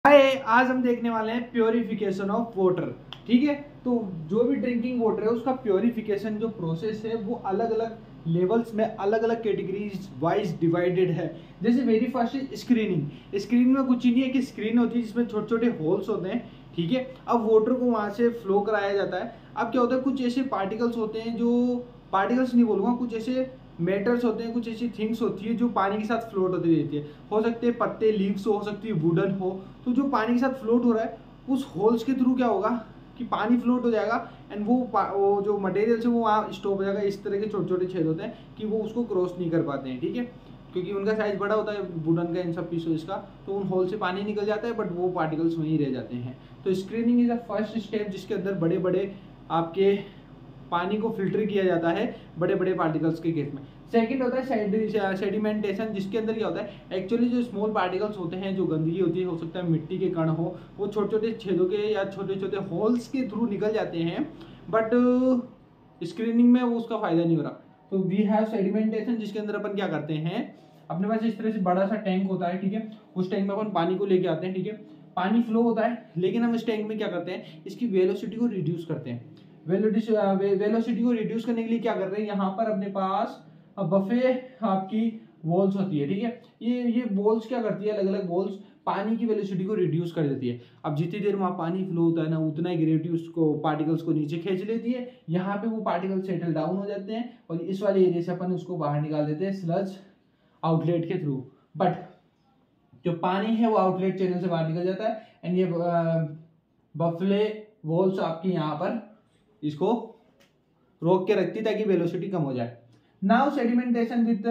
हाय, आज हम देखने वाले हैं प्योरिफिकेशन ऑफ वाटर। ठीक है, तो जो भी ड्रिंकिंग वाटर है उसका प्योरिफिकेशन जो प्रोसेस है वो अलग अलग लेवल्स में अलग अलग कैटेगरीज वाइज डिवाइडेड है। जैसे वेरी फर्स्ट स्क्रीनिंग। स्क्रीनिंग में कुछ ही नहीं है कि स्क्रीन होती है जिसमें छोटे छोटे होल्स होते हैं। ठीक है, अब वाटर को वहां से फ्लो कराया जाता है। अब क्या होता है, कुछ ऐसे पार्टिकल्स होते हैं, जो पार्टिकल्स नहीं बोलूंगा, कुछ ऐसे मेटल्स होते हैं, कुछ ऐसी थिंग्स होती है जो पानी के साथ फ्लोट होती रहती है। हो सकते हैं पत्ते, लीव्स हो सकती है वुडन हो। तो जो पानी के साथ फ्लोट हो रहा है उस होल्स के थ्रू क्या होगा कि पानी फ्लोट हो जाएगा एंड वो जो मटेरियल है वो वहाँ स्टॉप हो जाएगा। इस तरह के छोटे छोटे छेद होते हैं कि वो उसको क्रॉस नहीं कर पाते हैं। ठीक है, क्योंकि उनका साइज बड़ा होता है वुडन का, इन सब पीसेस का, तो उन होल से पानी निकल जाता है बट वो पार्टिकल्स वहीं रह जाते हैं। तो screening is a first step जिसके अंदर बड़े बड़े आपके पानी को फिल्टर किया जाता है बड़े बड़े पार्टिकल्स के केस में। सेकंड होता है सेडिमेंटेशन, जिसके अंदर क्या होता है एक्चुअली जो स्मॉल पार्टिकल्स होते हैं, जो गंदगी होती है, हो सकता है मिट्टी के कण हो, वो छोटे छोटे छेदों के या छोटे छोटे होल्स के थ्रू निकल जाते हैं बट स्क्रीनिंग में वो उसका फायदा नहीं हो रहा। तो वी हैव सेडिमेंटेशन जिसके अंदर अपन क्या करते हैं, अपने पास इस तरह से बड़ा सा टैंक होता है। ठीक है, उस टैंक में अपन पानी को लेके आते हैं। ठीक है, पानी फ्लो होता है लेकिन हम इस टैंक में क्या करते हैं, इसकी वेलोसिटी को रिड्यूस करते हैं। वेलोसिटी को रिड्यूस करने के लिए क्या कर रहे हैं, यहाँ पर अपने पास बफे आपकी वॉल्स होती है। ठीक है, ये वॉल्स क्या करती है, अलग अलग वॉल्स पानी की वेलोसिटी को रिड्यूस कर देती है। अब जितनी देर वहाँ पानी फ्लो होता है ना, उतना ही ग्रेविटी उसको पार्टिकल्स को नीचे खींच लेती है। यहाँ पे वो पार्टिकल सेटल डाउन हो जाते हैं और इस वाले एरिया से अपन उसको बाहर निकाल देते हैं स्लज आउटलेट के थ्रू। बट जो पानी है वो आउटलेट चैनल से बाहर निकल जाता है एंड ये बफले वॉल्स आपकी यहाँ पर इसको रोक के रखती है ताकि वेलोसिटी कम हो जाए। Now sedimentation with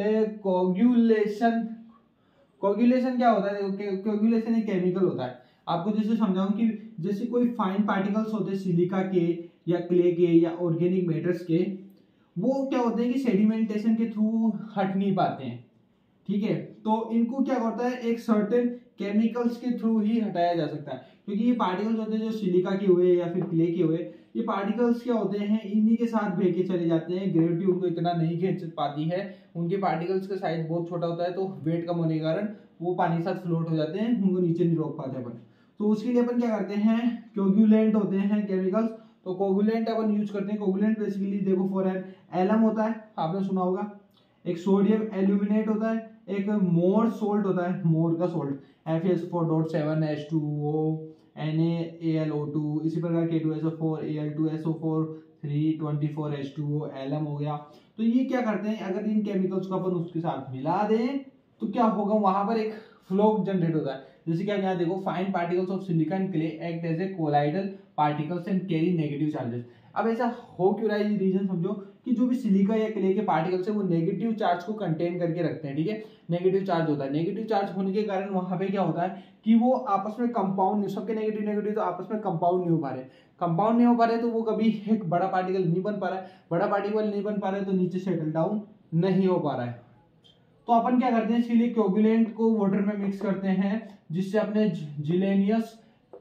coagulation. Coagulation क्या होता है, कोगुलेशन एक केमिकल होता है। आपको जैसे समझाऊं कि जैसे कोई फाइन पार्टिकल्स होते हैं सिलिका के या क्ले के या ऑर्गेनिक मैटर्स के, वो क्या होते हैं कि सेडिमेंटेशन के थ्रू हट नहीं पाते हैं। ठीक है, तो इनको क्या होता है, एक सर्टेन केमिकल्स के थ्रू ही हटाया जा सकता है। क्योंकि ये पार्टिकल्स होते हैं जो सिलिका के हुए या फिर क्ले के हुए, ये पार्टिकल्स क्या होते हैं, इन्हीं के साथ बह के चले जाते हैं। ग्रेविटी उनको इतना नहीं खींच पाती है, उनके पार्टिकल्स का साइज बहुत छोटा होता है, तो वेट कम होने के कारण वो पानी के साथ फ्लोट हो जाते हैं, उनको नीचे नहीं रोक पाते अपन। तो उसके लिए अपन क्या करते हैं, कोगुलेंट होते हैं केमिकल्स। तो कोगुलेंट अपन यूज करते हैं। कोगुलेंट बेसिकली देखो फॉर एन एलम होता है, आपने सुना होगा। एक सोडियम एल्यूमिनेट होता है, एक मोर सोल्ट होता है, मोर का सोल्ट FeS4.7H2O NaAlO2, इसी प्रकार K2SO4 Al2SO4 324H2O एलम हो गया। तो ये क्या करते हैं, अगर इन केमिकल्स को अपन उसके साथ मिला दें तो क्या होगा, वहां पर एक फ्लो जनरेट होता है। जैसे कि आप यहाँ देखो, fine particles of silica and clay act as a colloidal particles and carry negative charges. अब ऐसा हो क्यों रहा है, ये रीजन समझो कि जो भी सिलिका या क्ले के पार्टिकल्स है वो नेगेटिव चार्ज को कंटेन करके रखते हैं। ठीक है, नेगेटिव चार्ज होता है। नेगेटिव चार्ज होने के कारण वहां पे क्या होता है कि वो आपस में कंपाउंड, सबके नेगेटिव नेगेटिव तो आपस में कंपाउंड नहीं हो पा रहे। कंपाउंड नहीं हो पा रहे तो वो कभी एक बड़ा पार्टिकल नहीं बन पा रहा है। बड़ा पार्टिकल नहीं बन पा रहा है तो नीचे सेटल डाउन नहीं हो पा रहा है। तो अपन क्या करते हैं, इसके लिए कोगुलेंट को वाटर में मिक्स करते हैं, जिससे अपने जिलेनियस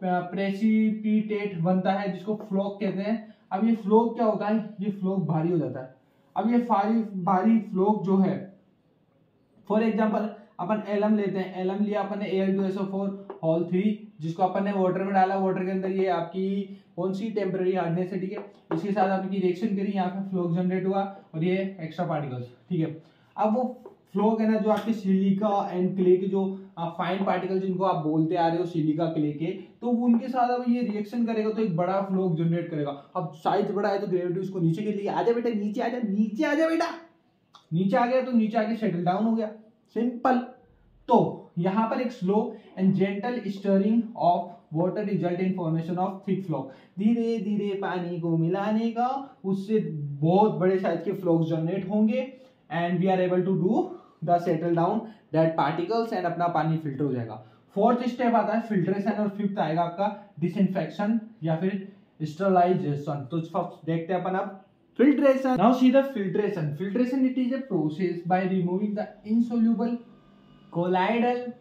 प्रेसिपिटेट बनता है, जिसको फ्लोक कहते हैं। अब ये फ्लोक क्या होता है, ये फ्लोक भारी हो जाता है। अब ये भारी फ्लोक जो है, फॉर एग्जांपल अपन एलम लेते हैं। एलम लिया अपन ने Al2SO4 होल 3, जिसको अपन ने वाटर में डाला। वाटर के अंदर ये आपकी कौन सी टेम्पररी हार्डनेस है। ठीक है, इसके साथ आपकी रिएक्शन करी, यहाँ पे फ्लोक जनरेट हुआ और ये एक्स्ट्रा पार्टिकल्स। ठीक है, अब वो फ्लोक है ना, जो आपके सिलिका एंड क्ले के जो फाइन पार्टिकल जिनको आप बोलते आ रहे हो सिलिका क्ले के, तो उनके साथ अब ये रिएक्शन करेगा तो एक बड़ा फ्लोक जनरेट करेगा। अब साइज बड़ा है तो ग्रेविटी उसको नीचे के लिए, आजा बेटा नीचे, आजा नीचे, आजा बेटा नीचे आ गया, तो नीचे आके सेटल डाउन हो गया, सिंपल। तो यहाँ पर एक slow and gentle stirring of water result in formation of thick floc. धीरे धीरे पानी को मिलाने का, उससे बहुत बड़े साइज के फ्लोक्स जनरेट होंगे and we are able to do the settle down that particles and अपना पानी फिल्टर हो जाएगा। फोर्थ स्टेप आता है फिल्ट्रेशन और फिफ्थ आएगा आपका डिसइंफेक्शन या फिर स्टरलाइजेशन। तो देखते हैं अपन अब filtration. Now see the filtration. Filtration, it is a process by removing the insoluble, colloidal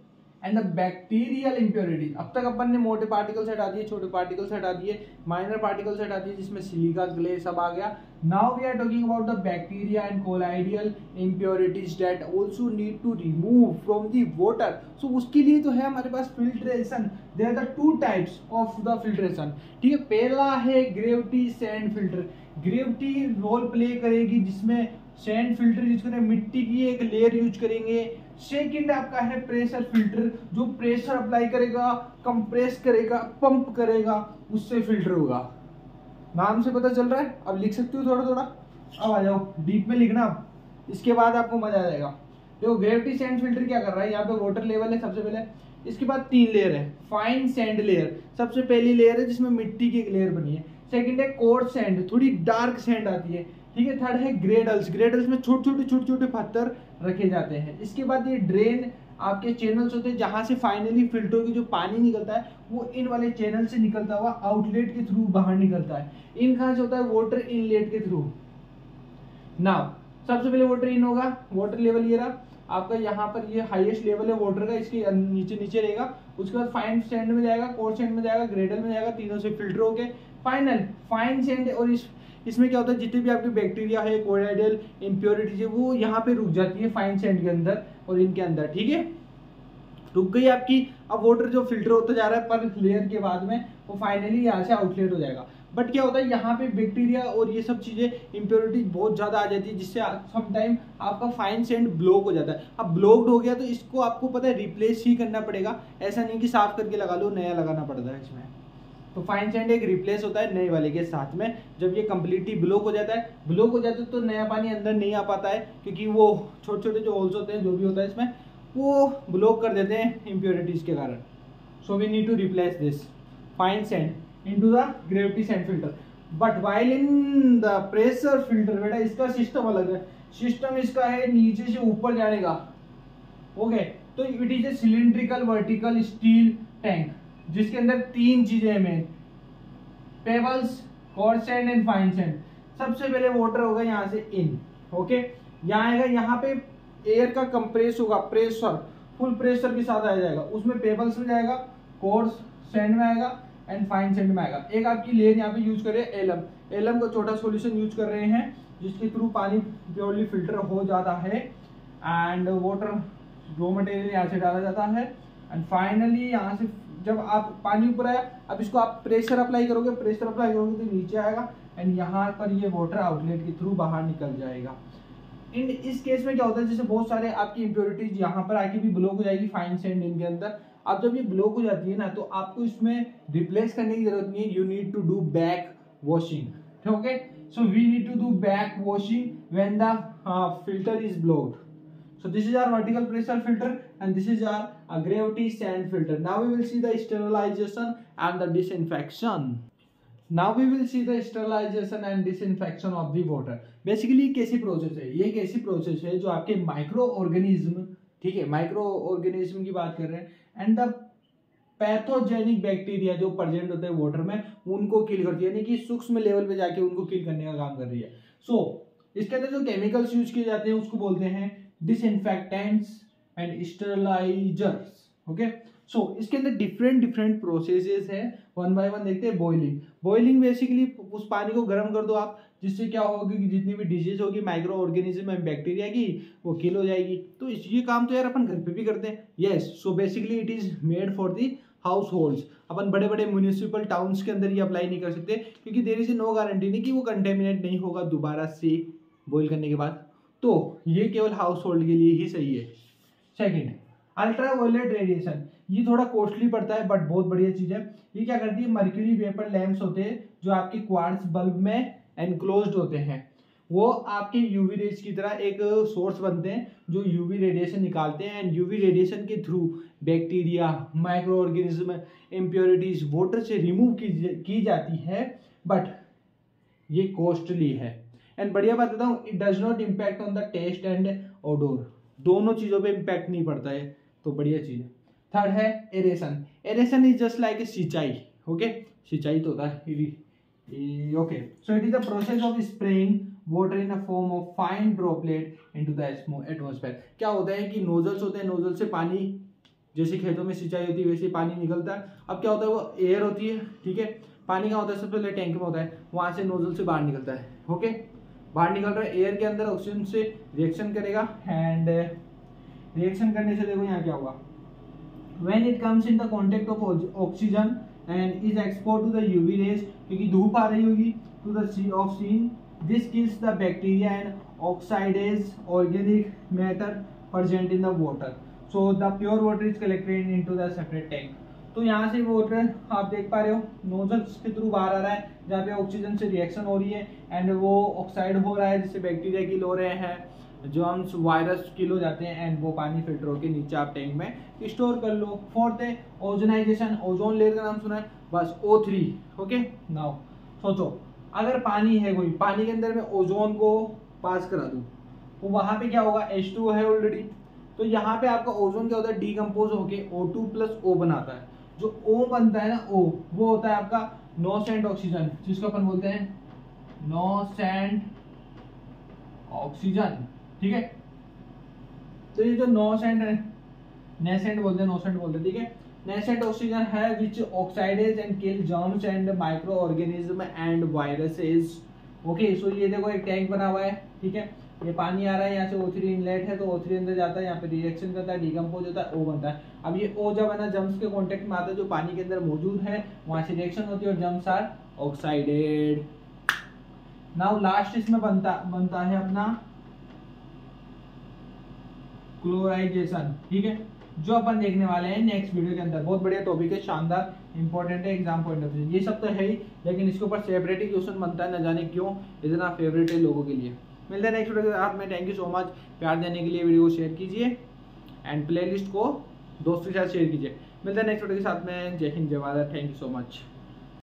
and the bacterial impurities. अब तक अपन ने मोटे पार्टिकल्स हटा दिए, छोटे पार्टिकल्स हटा दिए, माइनर पार्टिकल्स हटा दिए, जिसमें सिलिका ग्ले सब आ गया। Now we are talking about the bacteria and colloidal impurities that also need to remove from the water. So उसके लिए तो है हमारे पास filtration. There are the two types of the filtration, ठीक है। पहला है gravity sand filter. Gravity role play करेगी जिसमें सैंड फिल्टर यूज करें, मिट्टी की एक लेयर यूज करेंगे। सेकंड आपका है प्रेशर फिल्टर, जो प्रेशर अप्लाई करेगा, कंप्रेस करेगा, पंप करेगा, उससे फिल्टर होगा। नाम से पता चल रहा है, अब लिख सकते हो थोड़ा थोड़ा। अब आ जाओ डीप में लिखना, इसके बाद आपको मजा आ जाएगा। देखो ग्रेविटी सैंड फिल्टर क्या कर रहा है, यहाँ पे वाटर लेवल है सबसे पहले, इसके बाद 3 लेयर है। फाइन सैंड लेयर सबसे पहली लेयर है जिसमें मिट्टी की एक लेयर बनी है। सेकंड है कोर्स सैंड, थोड़ी डार्क सैंड आती है, ठीक है। थर्ड है ग्रेडल्स, ग्रेडल्स में छोटे छोटे पत्थर रखे जाते हैं। इसके बाद ये ड्रेन आपके चैनल्स होते हैं, जहां से फाइनली फिल्टर की जो पानी निकलता है वो इन वाले चैनल से निकलता हुआ आउटलेट के थ्रू बाहर निकलता है। इन कहां से होता है, वाटर इनलेट के थ्रू। नाउ सबसे पहले वाटर इन होगा, वाटर लेवल ये रहा आपका, यहाँ पर ये हाईएस्ट लेवल है वाटर का, इसके नीचे नीचे रहेगा। उसके बाद फाइन सैंड में जाएगा, कोर्स सैंड में जाएगा, ग्रेडल में जाएगा, तीनों से फिल्टर हो गए। फाइनल फाइन सैंड, और इसमें क्या होता है, जितने भी आपके बैक्टीरिया है, कोलाइडल इम्प्योरिटीज है, वो यहाँ पे रुक जाती है फाइन सैंड के अंदर और इनके अंदर, ठीक है, रुक गई आपकी। अब वाटर जो फिल्टर होता जा रहा है पर लेयर के बाद में, वो फाइनली यहाँ से आउटलेट हो जाएगा। बट क्या होता है, यहाँ पे बैक्टीरिया और ये सब चीजें इम्प्योरिटीज बहुत ज्यादा आ जाती है, जिससे समटाइम आपका फाइन सैंड ब्लॉक हो जाता है। अब ब्लॉक्ड हो गया तो इसको आपको पता है रिप्लेस ही करना पड़ेगा, ऐसा नहीं कि साफ करके लगा लो, नया लगाना पड़ता है इसमें। तो फाइन सैंड एक रिप्लेस होता है नए वाले के साथ में। जब ये कंप्लीटली ब्लॉक हो जाता है, ब्लॉक हो जाता है तो नया पानी अंदर नहीं आ पाता है, क्योंकि वो छोटे छोटे जो होल्स होते हैं, जो भी होता है इसमें, वो ब्लॉक कर देते हैं इम्प्योरिटीज के कारण। So we need to replace this fine sand into the gravity sand filter. But while in the pressure filter, बेटा इसका सिस्टम अलग है। सिस्टम इसका है नीचे से ऊपर जाने का, ओके। तो it is a cylindrical vertical steel tank, जिसके अंदर 3 चीजें हैं main, pebbles, coarse sand and fine sand. सबसे पहले वाटर होगा यहाँ से इन, ओके, यहाँ आएगा, यहाँ पे एयर का कंप्रेस होगा, प्रेशर फुल प्रेशर के साथ आ जाएगा, उसमें पेबल्स में जाएगा, कोर्स सैंड में आएगा एंड फाइन सैंड में आएगा। एक आपकी लेयर यहाँ पे यूज कर रहे हैं एलम, एलम का छोटा सॉल्यूशन यूज कर रहे हैं, जिसके थ्रू पानी प्योरली फिल्टर हो जाता है एंड वाटर रॉ मटेरियल यहाँ से डाला जाता है। एंड फाइनली यहाँ से जब आप पानी ऊपर आया, अब इसको आप प्रेशर अप्लाई करोगे, प्रेशर अप्लाई करोगे तो नीचे आएगा एंड यहाँ पर ये वाटर आउटलेट के थ्रू बाहर निकल जाएगा। इस केस में क्या होता है, जैसे बहुत सारे आपकी इम्प्योरिटीज यहाँ पर आके भी ब्लॉक हो जाएगी फाइन सैंड इनके अंदर। अब जब ये ब्लॉक हो जाती है ना, तो आपको इसमें रिप्लेस करने की जरूरत नहीं है, you need to do back washing, okay. So we need to do back washing when the filter is blocked. So this is our vertical pressure filter and this is our gravity sand filter. Now we will see the sterilization and the disinfection. Now we will see the sterilization and disinfection of the water. Basically कैसी process है, ये एक ऐसी process है जो आपके micro organism, ठीक है, माइक्रो ऑर्गेनिज्म की बात कर रहे हैं, एंड द पैथोजेनिक बैक्टीरिया जो प्रेजेंट होते हैं वाटर में, उनको किल करती है, यानी कि सूक्ष्म लेवल पे जाके उनको किल करने का काम कर रही है। सो इसके अंदर जो केमिकल्स यूज किए जाते हैं उसको बोलते हैं disinfectants and sterilisers, okay. So इसके अंदर डिफरेंट प्रोसेसेस है, वन बाय वन देखते हैं। बॉइलिंग, बॉइलिंग बेसिकली उस पानी को गर्म कर दो आप, जिससे क्या होगा कि जितनी भी डिजीज होगी माइक्रो ऑर्गेनिज्म एंड बैक्टीरिया की, वो किल हो जाएगी। तो ये काम तो यार अपन घर पे भी करते हैं, yes. So basically it is made for the households. अपन बड़े बड़े म्यूनिसिपल टाउन्स के अंदर ये अप्लाई नहीं कर सकते, क्योंकि देयर इज नो गारंटी नहीं कि वो कंटेमिनेट नहीं होगा दोबारा से बॉइल करने के बाद। तो ये केवल हाउस होल्ड के लिए ही सही है। सेकेंड, अल्ट्रावायलेट रेडिएशन, ये थोड़ा कॉस्टली पड़ता है बट बहुत बढ़िया चीज है। ये क्या करती है, मर्क्यूरी वेपर लैंप्स होते हैं जो आपके क्वार्ट्ज बल्ब में एनक्लोज्ड होते हैं, वो आपके यूवी रेज की तरह एक सोर्स बनते हैं जो यूवी रेडिएशन निकालते हैं, एंड यूवी रेडिएशन के through bacteria, microorganism, impurities water से रिमूव की जाती है, बट ये कॉस्टली है। एंड बढ़िया बात बताऊं, it does not impact on the taste and odour, दोनों चीजों पे इम्पैक्ट नहीं पड़ता है, तो बढ़िया चीज है। थर्ड है aeration, aeration is just like a सिंचाई, ओके, सिंचाई तो होता है, okay. So it is the process of spraying water in a form of fine droplet into the atmosphere. क्या होता है कि नोजल्स होते हैं, नोजल से पानी जैसे खेतों में सिंचाई होती है वैसे ही पानी निकलता है। अब क्या होता है, वो एयर होती है, ठीक है। पानी कहाँ होता है, सबसे पहले टैंक में होता है, वहां से नोजल से बाहर निकलता है, ओके। बाहर निकल रहा है, एयर के अंदर ऑक्सीजन से रिएक्शन करेगा, एंड रिएक्शन करने से देखो यहाँ क्या होगा, when it comes in the contact of oxygen and is exposed to the UV rays, क्योंकि धूप आ रही होगी to the oxygen, this kills the bacteria and oxidize organic matter present in the water, so the pure water is collected into the separate tank। तो यहाँ से water आप देख पा रहे हो नोजल्स के थ्रू बाहर आ रहा है, जहाँ पे ऑक्सीजन से रिएक्शन हो रही है एंड वो ऑक्साइड हो रहा है, जिससे बैक्टीरिया किल हो रहे हैं, जर्म्स वायरस किल हो जाते हैं, एंड वो पानी फिल्टर होकर नीचे आप टैंक में स्टोर कर लो। फोर्थ है ओजोनाइजेशन, ओजोन लेयर का नाम सुना है, बस O3, ओके। नाउ सोचो अगर पानी है, कोई पानी के अंदर मैं ओजोन को पास करा दूं तो वहां पे क्या होगा, H2O है ऑलरेडी, तो यहाँ पे आपका ओजोन क्या होता है, डीकम्पोज होके O2+O बनाता है। जो O बनता है ना, O वो होता है आपका नो सेंट ऑक्सीजन, जिसको अपन बोलते हैं नो सेंट ऑक्सीजन, ठीक है। तो ये जो नो सेंट है, नेसेंट बोलते हैं, नो सेंट बोलते हैं, ठीक है। नेसेंट ऑक्सीजन है which oxidises and kill germs and microorganism and viruses, okay. So ये देखो एक टैंक बना हुआ है, ठीक है। ये पानी आ रहा है, यहाँ से O3 इनलेट है, तो O3 अंदर जाता है, यहाँ पे रिएक्शन करता है, डीकम्पोज होता है, O बनता है। अब ये O जब है ना जर्म्स के कांटेक्ट में आता है, जो पानी के अंदर मौजूद है, वहां से रिएक्शन होती है और germs are oxidised. Now last इसमें बनता है अपना क्लोराइजेशन, ठीक है, जो अपन देखने वाले हैं नेक्स्ट वीडियो के अंदर। बहुत बढ़िया टॉपिक है, शानदार, इंपॉर्टेंट है एग्जाम पॉइंट ऑफ व्यू। ये सब तो है ही, लेकिन इसके ऊपर सेपरेट ही क्वेश्चन बनता है, न जाने क्यों इतना फेवरेट है लोगों के लिए। मिलते हैं नेक्स्ट वीडियो के साथ में। थैंक यू सो मच, प्यार देने के लिए। वीडियो को शेयर कीजिए एंड प्लेलिस्ट को दोस्तों के साथ शेयर कीजिए। मिलते हैं नेक्स्ट वीडियो के साथ में। जय हिंद, जय Bharat, thank you so much.